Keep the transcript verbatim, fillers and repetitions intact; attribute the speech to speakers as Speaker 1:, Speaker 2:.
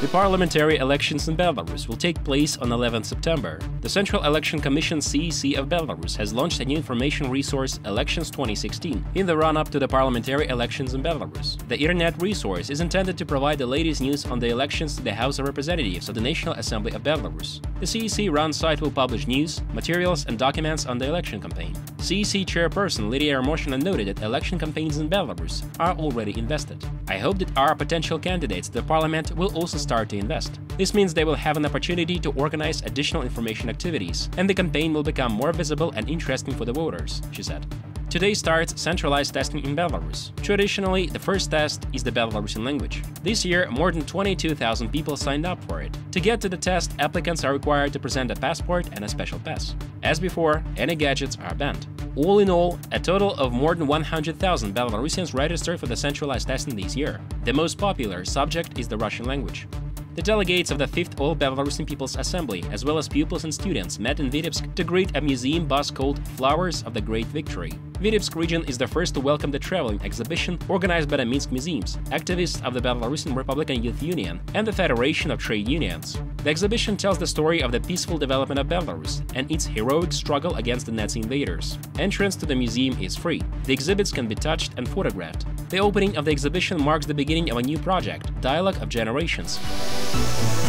Speaker 1: The parliamentary elections in Belarus will take place on eleventh September. The Central Election Commission C E C of Belarus has launched a new information resource, Elections twenty sixteen, in the run-up to the parliamentary elections in Belarus. The internet resource is intended to provide the latest news on the elections to the House of Representatives of the National Assembly of Belarus. The C E C-run site will publish news, materials and documents on the election campaign. C E C chairperson Lydia Ermoshina noted that election campaigns in Belarus are already invested. "I hope that our potential candidates to the parliament will also start to invest. This means they will have an opportunity to organize additional information activities, and the campaign will become more visible and interesting for the voters," she said. Today starts centralized testing in Belarus. Traditionally, the first test is the Belarusian language. This year, more than twenty-two thousand people signed up for it. To get to the test, applicants are required to present a passport and a special pass. As before, any gadgets are banned. All in all, a total of more than one hundred thousand Belarusians registered for the centralized testing this year. The most popular subject is the Russian language. The delegates of the fifth All-Belarusian People's Assembly, as well as pupils and students, met in Vitebsk to greet a museum bus called Flowers of the Great Victory. Vitebsk region is the first to welcome the traveling exhibition organized by the Minsk museums, activists of the Belarusian Republican Youth Union, and the Federation of Trade Unions. The exhibition tells the story of the peaceful development of Belarus and its heroic struggle against the Nazi invaders. Entrance to the museum is free. The exhibits can be touched and photographed. The opening of the exhibition marks the beginning of a new project, Dialogue of Generations.